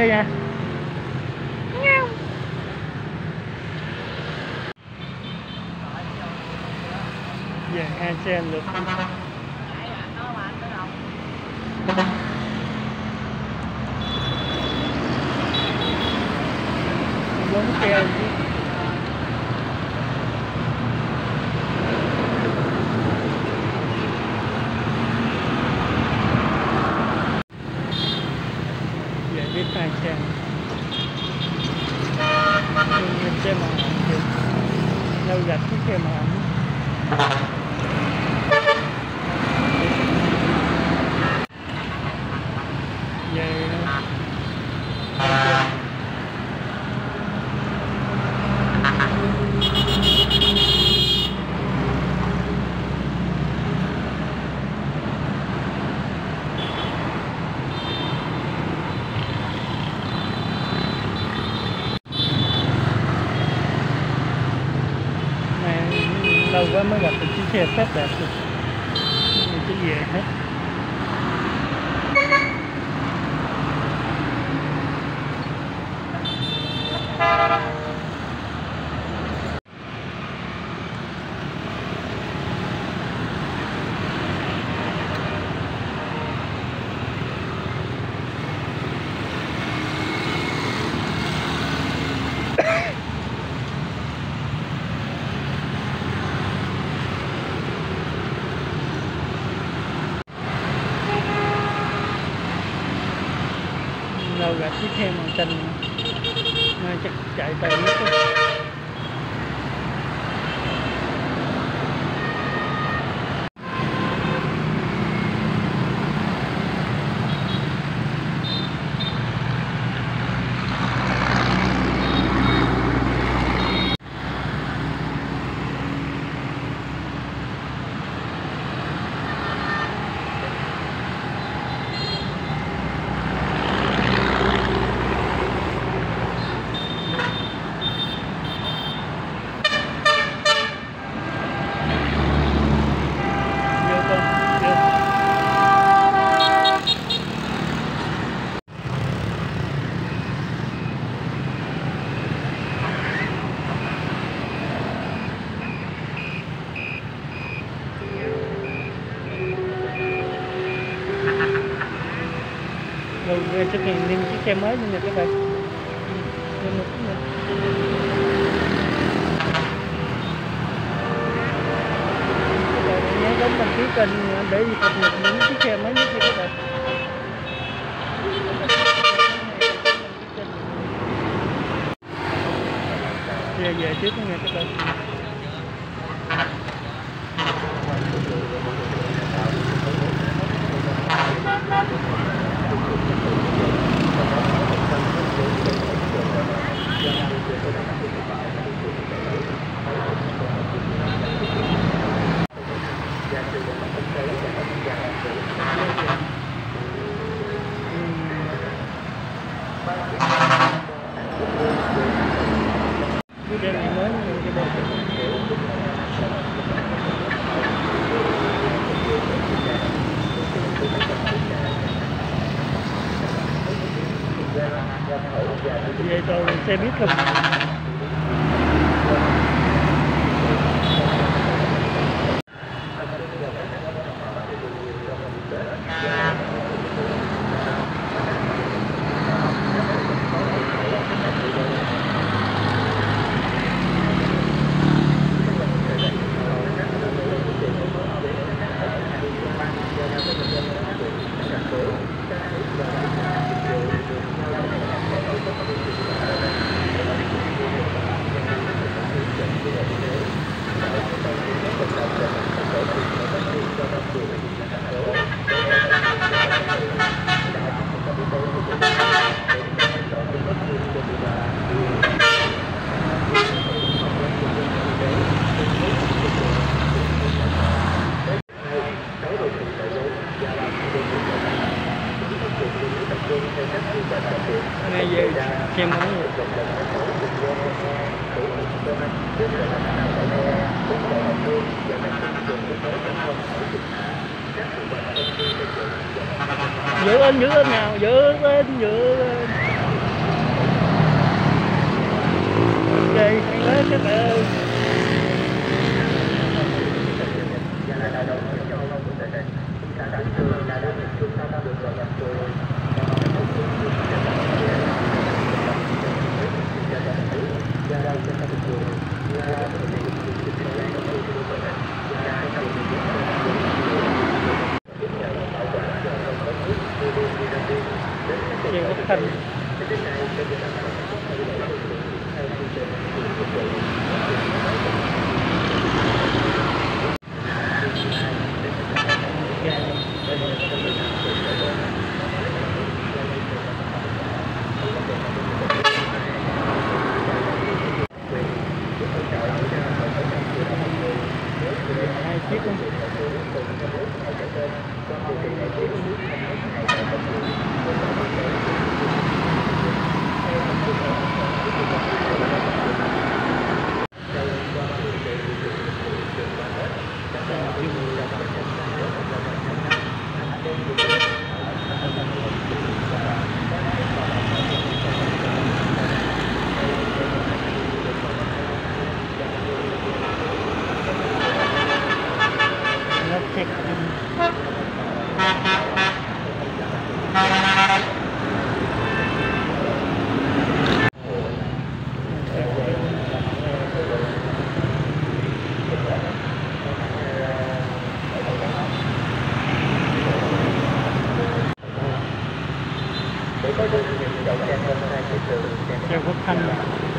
cả nhà. Về hai sen luôn. Giống keo chứ. Về biết hai sen. Nhìn xe màu hồng kìa. Đâu gạch cái xe màu hồng. Về lâu quá mới gặp được chiếc xe tốt đẹp được. Mình chỉ về hết. Đâu gặp chiếc xe màu xanh mà chắc chạy tới nước đó. Rồi về xuất hiện thêm chiếc xe mới nữa các bạn. Nhớ đến đăng ký kênh để cập nhật những chiếc xe mới nhất các bạn. Về trước nha các bạn. Cái đèn này mới cái bộ. Về tôi xe buýt không. Ngay về xem món gì. Giữ lên nào, giữ lên. ơi, hay lớn chết ơi. Chiều Quốc Thanh. Hai chiếc luôn. Nó check Chiều Quốc Thanh.